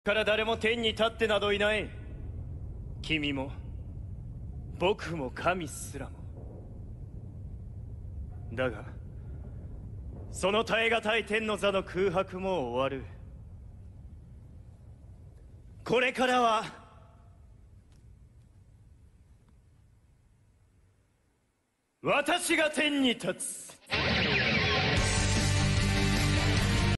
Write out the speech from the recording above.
から誰も天に立ってなどいない。君も僕も神すらも。だがその耐え難い天の座の空白も終わる。これからは私が天に立つ。